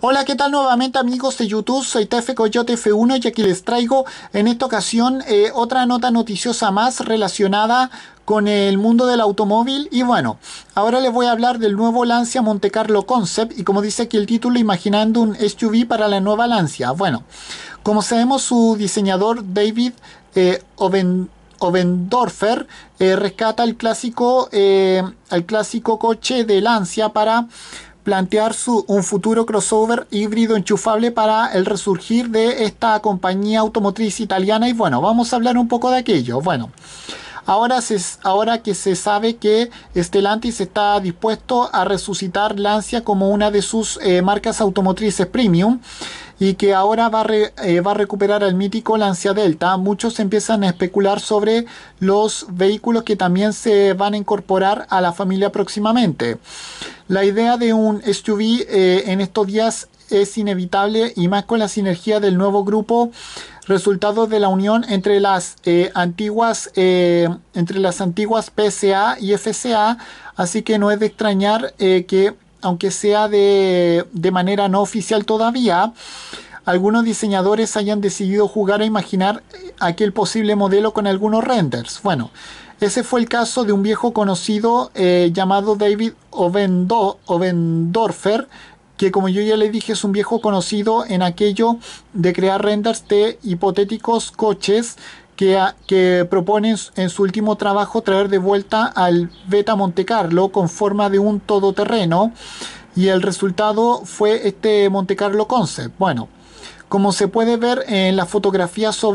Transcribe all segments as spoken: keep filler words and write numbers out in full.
Hola, ¿qué tal nuevamente amigos de YouTube? Soy T F Coyote F uno y aquí les traigo en esta ocasión eh, otra nota noticiosa más relacionada con el mundo del automóvil. Y bueno, ahora les voy a hablar del nuevo Lancia Monte Carlo Concept y como dice aquí el título, imaginando un S U V para la nueva Lancia. Bueno, como sabemos, su diseñador David eh, Oven Obendorfer eh, rescata el clásico, eh, el clásico coche de Lancia para plantear su, un futuro crossover híbrido enchufable para el resurgir de esta compañía automotriz italiana. Y bueno, vamos a hablar un poco de aquello. Bueno, ahora, se, ahora que se sabe que Stellantis está dispuesto a resucitar Lancia como una de sus eh, marcas automotrices premium y que ahora va a, re, eh, va a recuperar el mítico Lancia Delta, muchos empiezan a especular sobre los vehículos que también se van a incorporar a la familia próximamente. La idea de un S U V eh, en estos días es inevitable, y más con la sinergia del nuevo grupo, resultado de la unión entre las eh, antiguas eh, entre las antiguas P S A y F C A, así que no es de extrañar eh, que, aunque sea de, de manera no oficial todavía, algunos diseñadores hayan decidido jugar a imaginar aquel posible modelo con algunos renders. Bueno, ese fue el caso de un viejo conocido eh, llamado David Obendo, Obendorfer, que como yo ya le dije es un viejo conocido en aquello de crear renders de hipotéticos coches que, que proponen en su último trabajo traer de vuelta al Beta Monte Carlo con forma de un todoterreno, y el resultado fue este Monte Carlo Concept. Bueno, como se puede ver en las fotografías,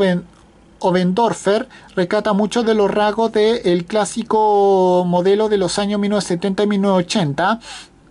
Obendorfer rescata muchos de los rasgos del clásico modelo de los años mil novecientos setenta y mil novecientos ochenta,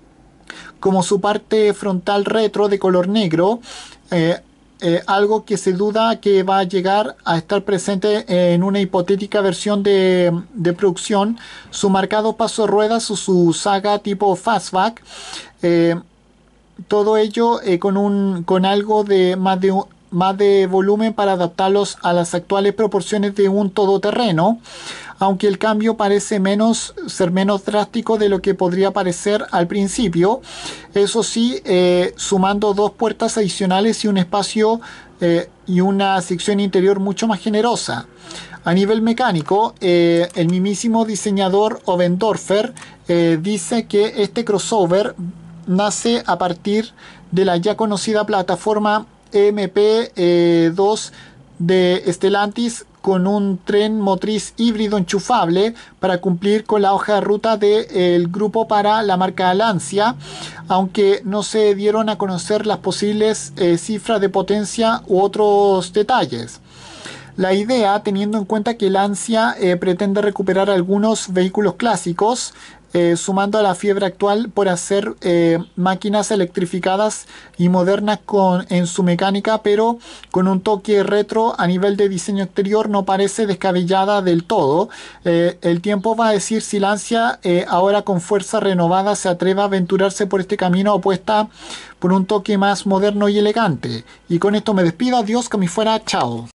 como su parte frontal retro de color negro, eh, eh, algo que se duda que va a llegar a estar presente en una hipotética versión de, de producción, su marcado paso de ruedas o su saga tipo fastback, eh, todo ello eh, con, un, con algo de más de más de volumen para adaptarlos a las actuales proporciones de un todoterreno, aunque el cambio parece menos, ser menos drástico de lo que podría parecer al principio. Eso sí, eh, sumando dos puertas adicionales y un espacio eh, y una sección interior mucho más generosa. A nivel mecánico, eh, el mismísimo diseñador Obendorfer eh, dice que este crossover nace a partir de la ya conocida plataforma M P dos de Stellantis, con un tren motriz híbrido enchufable para cumplir con la hoja de ruta del grupo para la marca Lancia, aunque no se dieron a conocer las posibles eh, cifras de potencia u otros detalles. La idea, teniendo en cuenta que Lancia eh, pretende recuperar algunos vehículos clásicos, eh, sumando a la fiebre actual por hacer eh, máquinas electrificadas y modernas con, en su mecánica, pero con un toque retro a nivel de diseño exterior, no parece descabellada del todo. Eh, el tiempo va a decir si Lancia, eh, ahora con fuerza renovada, se atreve a aventurarse por este camino, apuesta por un toque más moderno y elegante. Y con esto me despido. Adiós, que me fuera. Chao.